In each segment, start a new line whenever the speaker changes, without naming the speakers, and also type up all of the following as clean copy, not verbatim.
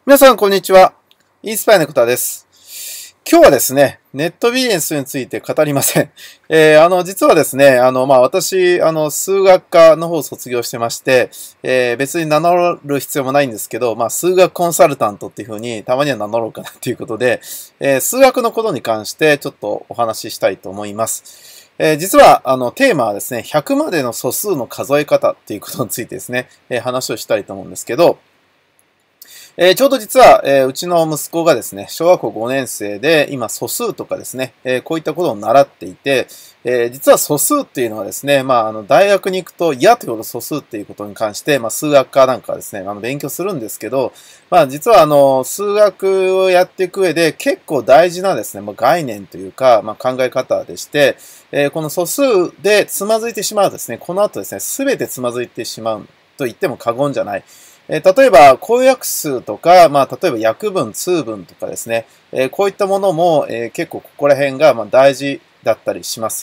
皆さん、こんにちは。インスパイネクタです。今日はですね、ネットビジネスについて語りません。実はですね、私、数学科の方を卒業してまして、別に名乗る必要もないんですけど、数学コンサルタントっていう風にたまには名乗ろうかなっていうことで、数学のことに関してちょっとお話ししたいと思います。実は、テーマはですね、100までの素数の数え方っていうことについてですね、話をしたいと思うんですけど、ちょうど実は、うちの息子がですね、小学校5年生で、今素数とかですね、こういったことを習っていて、実は素数っていうのはですね、大学に行くと嫌というほど素数っていうことに関して、数学科なんかはですね、勉強するんですけど、実は数学をやっていく上で結構大事なですね、概念というか、考え方でして、この素数でつまずいてしまうとですね、この後ですね、すべてつまずいてしまうと言っても過言じゃない。例えば、公約数とか、例えば約分、通分とかですね、こういったものも、結構ここら辺が大事だったりします。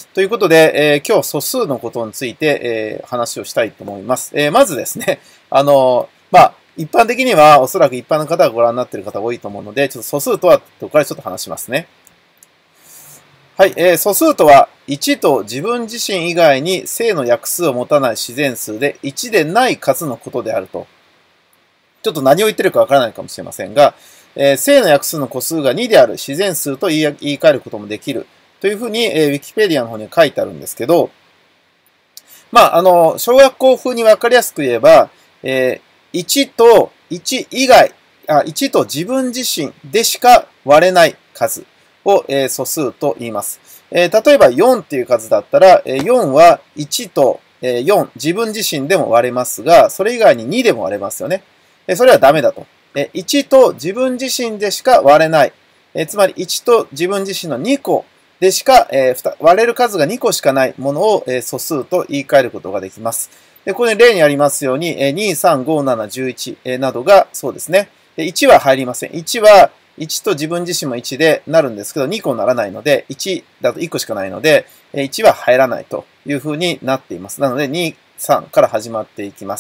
ということで、今日素数のことについて、話をしたいと思います。まずですね、一般的にはおそらく一般の方がご覧になっている方が多いと思うので、ちょっと素数とは、ここからちょっと話しますね。はい、素数とは、1と自分自身以外に正の約数を持たない自然数で1でない数のことであると。ちょっと何を言ってるかわからないかもしれませんが、正の約数の個数が2である自然数と言い換えることもできるというふうに、ウィキペディアの方に書いてあるんですけど、小学校風にわかりやすく言えば、1と1以外、1と自分自身でしか割れない数を、素数と言います。例えば4っていう数だったら、4は1と4、自分自身でも割れますが、それ以外に2でも割れますよね。それはダメだと。1と自分自身でしか割れない。つまり1と自分自身の2個でしか、割れる数が2個しかないものを、素数と言い換えることができます。でこれ例にありますように、2、3、5、7、11などがそうですね。1は入りません。1は1と自分自身も1でなるんですけど、2個ならないので、1だと1個しかないので、1は入らないというふうになっています。なので、2、3から始まっていきます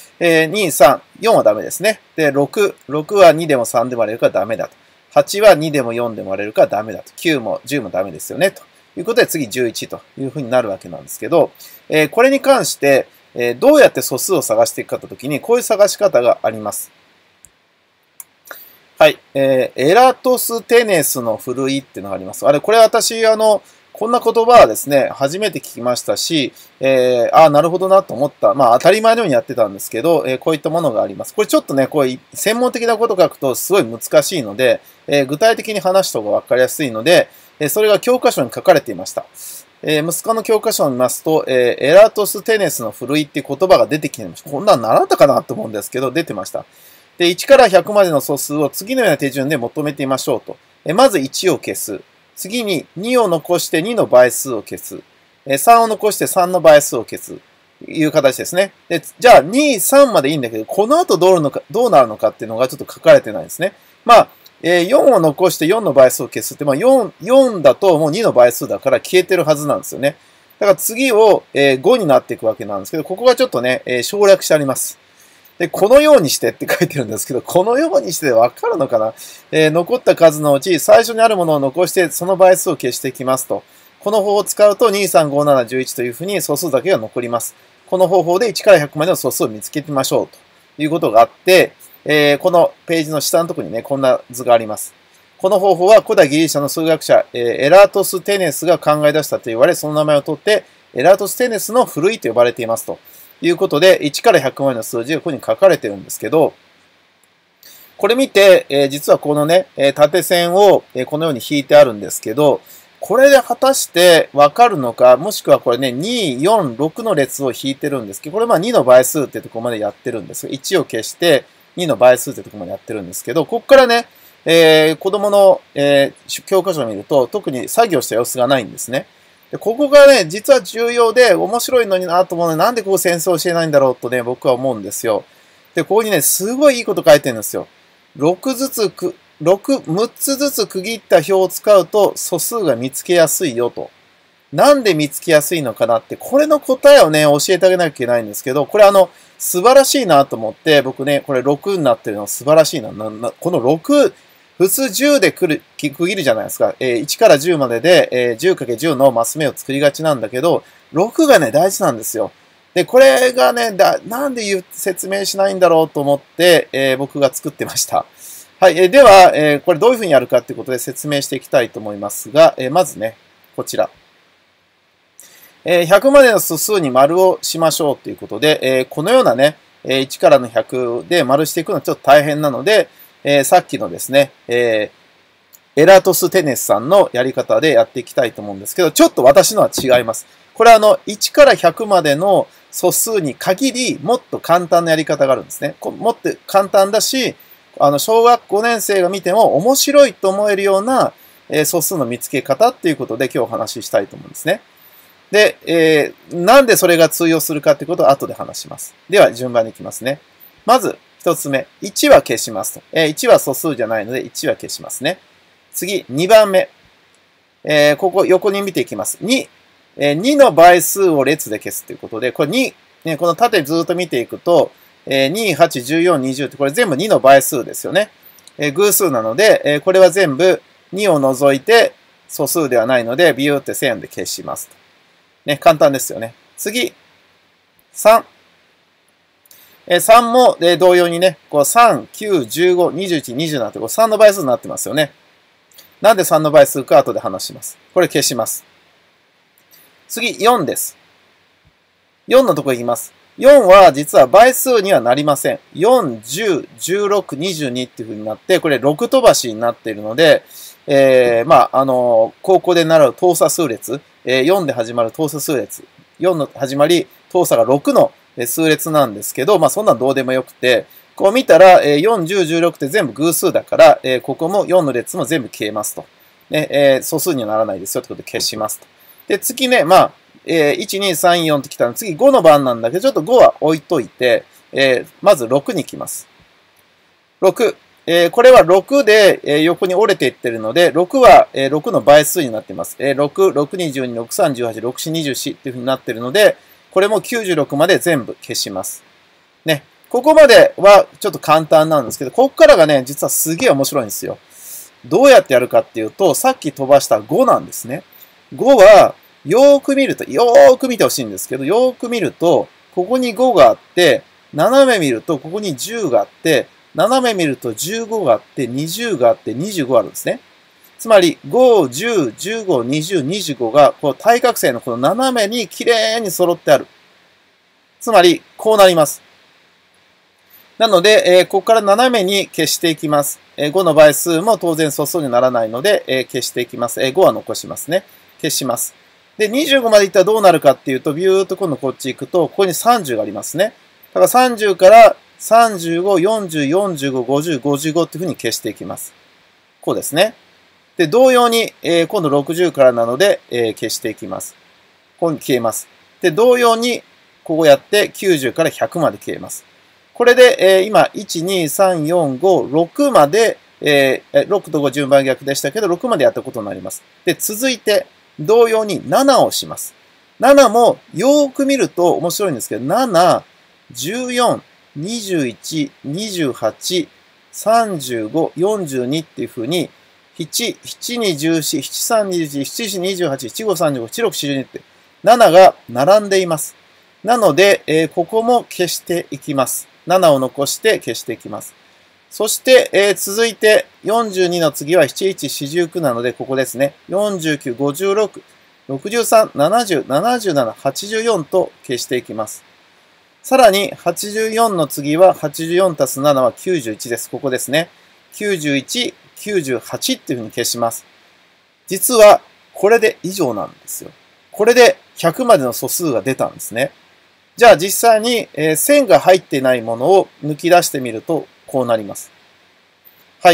。2、3、4はダメですね。で、6は2でも3でも割れるからダメだと。8は2でも4でも割れるからダメだと。9も10もダメですよね。ということで次11というふうになるわけなんですけど、これに関して、どうやって素数を探していくかというときに、こういう探し方があります。はい。エラトステネスのふるいっていうのがあります。これ私、こんな言葉はですね、初めて聞きましたし、なるほどなと思った。当たり前のようにやってたんですけど、こういったものがあります。これちょっとね、こういう専門的なことを書くとすごい難しいので、具体的に話した方がわかりやすいので、それが教科書に書かれていました。息子の教科書を見ますと、エラトステネスのふるいっていう言葉が出てきてました。こんなん習ったかなと思うんですけど、出てました。で、1から100までの素数を次のような手順で求めてみましょうと。まず1を消す。次に2を残して2の倍数を消す。3を残して3の倍数を消す。いう形ですね。で、じゃあ2、3までいいんだけど、この後どうなるのかっていうのがちょっと書かれてないですね。4を残して4の倍数を消すって、4だともう2の倍数だから消えてるはずなんですよね。だから次を5になっていくわけなんですけど、ここがちょっとね、省略してあります。で、このようにしてって書いてるんですけど、このようにしてわかるのかな、残った数のうち最初にあるものを残してその倍数を消していきますと。この方法を使うと2、3、5、7、11というふうに素数だけが残ります。この方法で1から100までの素数を見つけてみましょうということがあって、このページの下のところにね、こんな図があります。この方法は古代ギリシャの数学者、エラートステネスが考え出したと言われ、その名前を取って、エラートステネスのふるいと呼ばれていますと。いうことで、1から100までの数字がここに書かれてるんですけど、これ見て、実はこのね、縦線をこのように引いてあるんですけど、これで果たしてわかるのか、もしくはこれね、2、4、6の列を引いてるんですけど、これ2の倍数ってところまでやってるんですが、1を消して2の倍数ってところまでやってるんですけど、ここからね、子供の、教科書を見ると、特に作業した様子がないんですね。でここがね、実は重要で面白いのになと思うので、なんでここ先生教えないんだろうとね、僕は思うんですよ。で、ここにね、すごいいいこと書いてるんですよ。6つずつ区切った表を使うと素数が見つけやすいよとなんで見つけやすいのかなって、これの答えをね、教えてあげなきゃいけないんですけど、これ素晴らしいなと思って、僕ね、これ6になってるの素晴らしいな。この6、普通10で区切るじゃないですか。1から10までで、10×10 のマス目を作りがちなんだけど、6がね、大事なんですよ。で、これがね、なんで説明しないんだろうと思って、僕が作ってました。はい。では、これどういうふうにやるかっていうことで説明していきたいと思いますが、まずね、こちら。100までの素数に丸をしましょうということで、このようなね、1からの100で丸していくのはちょっと大変なので、さっきのですね、エラトステネスさんのやり方でやっていきたいと思うんですけど、ちょっと私のは違います。これ1から100までの素数に限り、もっと簡単なやり方があるんですね。もっと簡単だし、小学5年生が見ても面白いと思えるような素数の見つけ方っていうことで今日お話ししたいと思うんですね。で、なんでそれが通用するかってことを後で話します。では、順番にいきますね。まず、一つ目。1は消しますと。1は素数じゃないので、1は消しますね。次、2番目。ここ横に見ていきます。2。2の倍数を列で消すということで、これ2、ね、この縦ずっと見ていくと、2、8、14、20ってこれ全部2の倍数ですよね。偶数なので、これは全部2を除いて素数ではないので、ビューって線で消しますと。ね、簡単ですよね。次、3。3も、同様にね、3、9、15、21、27って3の倍数になってますよね。なんで3の倍数か後で話します。これ消します。次、4です。4のところいきます。4は実は倍数にはなりません。4、10、16、22っていう風になって、これ6飛ばしになっているので、高校で習う等差数列、4で始まる等差数列、4の始まり、等差が6の数列なんですけど、そんなんどうでもよくて、こう見たら、4、10、16って全部偶数だから、ここも4の列も全部消えますと。ね、素数にはならないですよってことで消しますと。で、次ね、1、2、3、4ってきたら次5の番なんだけど、ちょっと5は置いといて、まず6に行きます。6。これは6で、横に折れていってるので、6は、6の倍数になっています。6、6、22、6、38、6、4、24っていう風になっているので、これも96まで全部消します。ね。ここまではちょっと簡単なんですけど、ここからがね、実はすげえ面白いんですよ。どうやってやるかっていうと、さっき飛ばした5なんですね。5は、よーく見ると、よーく見てほしいんですけど、よーく見ると、ここに5があって、斜め見ると、ここに10があって、斜め見ると15があって、20があって、25あるんですね。つまり、5、10、15、20、25が、この対角線のこの斜めに綺麗に揃ってある。つまり、こうなります。なので、ここから斜めに消していきます。5の倍数も当然素数にならないので、消していきます。5は残しますね。消します。で、25までいったらどうなるかっていうと、ビューっと今度こっち行くと、ここに30がありますね。だから30から35、40、45、50、55っていうふうに消していきます。こうですね。で、同様に、今度60からなので、消していきます。ここに消えます。で、同様に、ここやって90から100まで消えます。これで、今、1、2、3、4、5、6まで、6と5順番逆でしたけど、6までやったことになります。で、続いて、同様に7をします。7もよーく見ると面白いんですけど、7、14、21、28、35、42っていう風に、7、7に14、7、3、21、7、4、28、7、5、35、7、6、42って、7が並んでいます。なので、ここも消していきます。7を残して消していきます。そして、続いて42の次は7149なので、ここですね。49、56、63、70、77、84と消していきます。さらに84の次は84たす7は91です。ここですね。91、98っていうふうに消します。実はこれで以上なんですよ。これで100までの素数が出たんですね。じゃあ実際に、線が入っていないものを抜き出してみるとこうなります。はい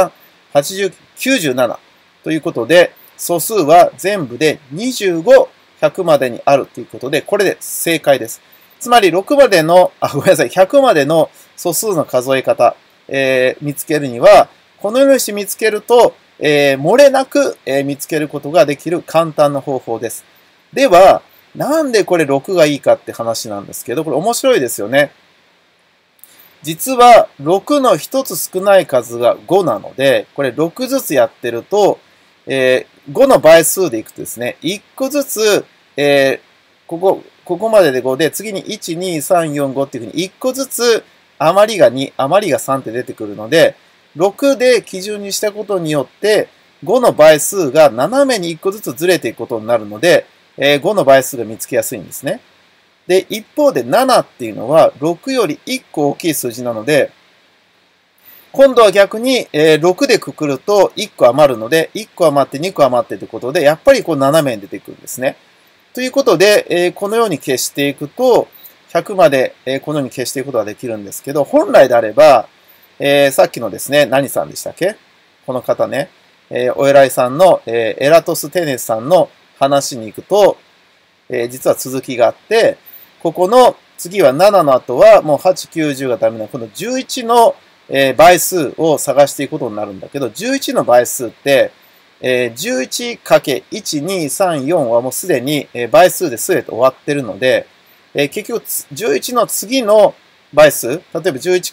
。2、3、5、7、11、13、17、19、23、29、31、37、41、43、47、53、59、61、67、71、73、79、83、89、97ということで、素数は全部で25 100までにあるということで、これで正解です。つまり6までの、ごめんなさい、100までの素数の数え方、見つけるには、このようにして見つけると、漏れなく、見つけることができる簡単な方法です。では、なんでこれ6がいいかって話なんですけど、これ面白いですよね。実は6の1つ少ない数が5なので、これ6ずつやってると、5の倍数でいくとですね、1個ずつ、ここまでで5で、次に1、2、3、4、5っていうふうに1個ずつ余りが2、余りが3って出てくるので、6で基準にしたことによって、5の倍数が斜めに1個ずつずれていくことになるので、5の倍数が見つけやすいんですね。で、一方で7っていうのは6より1個大きい数字なので、今度は逆に6でくくると1個余るので、1個余って2個余ってということで、やっぱりこう斜めに出てくるんですね。ということで、このように消していくと、100までこのように消していくことができるんですけど、本来であれば、さっきのですね、何さんでしたっけ？この方ね、お偉いさんの、エラトス・テネスさんの話に行くと、実は続きがあって、ここの次は7の後はもう8、9、10がダメな、この11の倍数を探していくことになるんだけど、11の倍数って、11×1、2、3、4はもうすでに倍数で全て終わってるので、結局11の次の倍数、例えば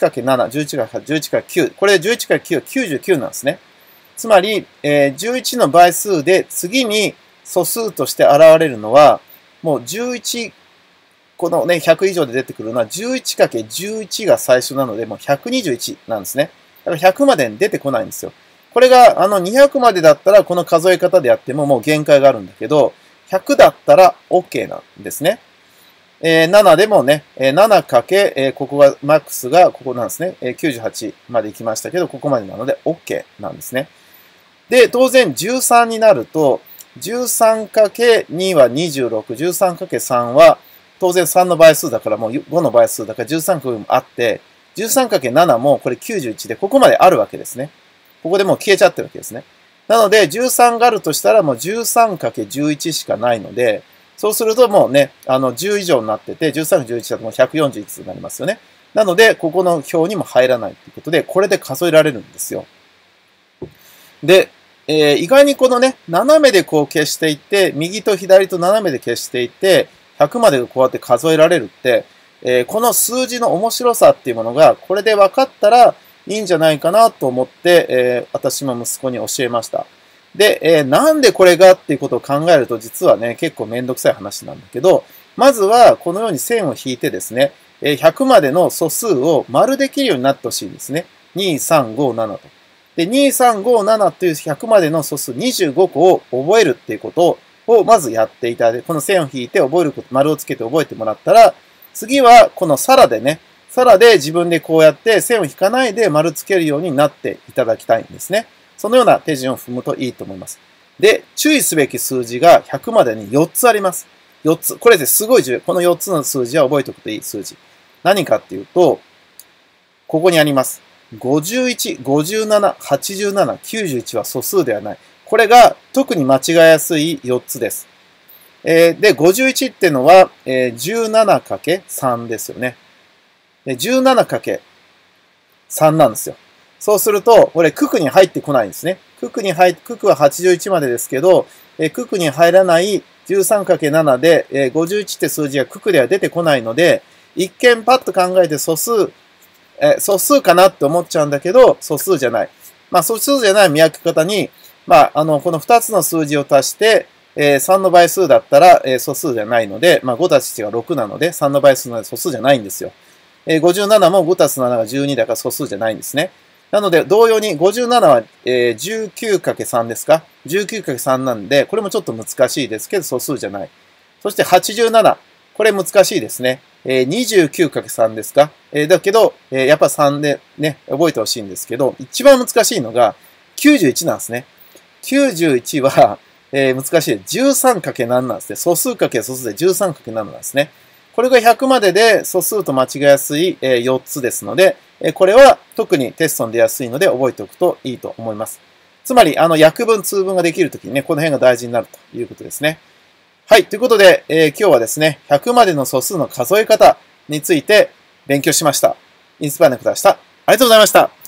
11×7、11×9、これ 11×9 は99なんですね。つまり、11の倍数で次に素数として現れるのは、もう11、このね、100以上で出てくるのは 11×11 が最初なので、もう121なんですね。だから100までに出てこないんですよ。これが200までだったらこの数え方でやってももう限界があるんだけど、100だったら OK なんですね。7でもね、7かけ、ここが、マックスがここなんですね。98まで行きましたけど、ここまでなので OK なんですね。で、当然13になると、13×2 は26、13×3 は当然3の倍数だからもう5の倍数だから 13× もあって、13×7 もこれ91でここまであるわけですね。ここでもう消えちゃってるわけですね。なので13があるとしたらもう 13×11 しかないので、そうするともうね、10以上になってて、13×11 だともう141になりますよね。なので、ここの表にも入らないということで、これで数えられるんですよ。で、意外にこのね、斜めでこう消していって、右と左と斜めで消していって、100までこうやって数えられるって、この数字の面白さっていうものが、これで分かったらいいんじゃないかなと思って、私も息子に教えました。で、なんでこれがっていうことを考えると、実はね、結構めんどくさい話なんだけど、まずはこのように線を引いてですね、100までの素数を丸できるようになってほしいんですね。2、3、5、7と。で、2、3、5、7という100までの素数25個を覚えるっていうことをまずやっていただいて、この線を引いて覚えること、丸をつけて覚えてもらったら、次はこのサラでね、サラで自分でこうやって線を引かないで丸つけるようになっていただきたいんですね。そのような手順を踏むといいと思います。で、注意すべき数字が100までに4つあります。4つ。これですごい重要。この4つの数字は覚えておくといい数字。何かっていうと、ここにあります。51、57、87、91は素数ではない。これが特に間違いやすい4つです。で、51っていうのは、17×3 ですよね。17×3 なんですよ。そうすると、これ、九九に入ってこないんですね。九九は81までですけど、九九に入らない 13×7 で、51って数字が九九では出てこないので、一見パッと考えて素数かなって思っちゃうんだけど、素数じゃない。まあ、素数じゃない見分け方に、まあ、この2つの数字を足して、3の倍数だったら、素数じゃないので、まあ、5たす1が6なので、3の倍数なので素数じゃないんですよ。57も5たす7が12だから素数じゃないんですね。なので、同様に57は、19×3 ですか ?19×3 なんで、これもちょっと難しいですけど、素数じゃない。そして87。これ難しいですね。29×3 ですかだけど、やっぱ3でね、覚えてほしいんですけど、一番難しいのが91なんですね。91は、難しい。13×7 なんですね。素数×素数で 13×7 なんですね。これが100までで素数と間違いやすい4つですので、これは特にテストに出やすいので覚えておくといいと思います。つまり、約分、通分ができるときにね、この辺が大事になるということですね。 はい。ということで、今日はですね、100までの素数の数え方について勉強しました。インスパイアの方でした。ありがとうございました。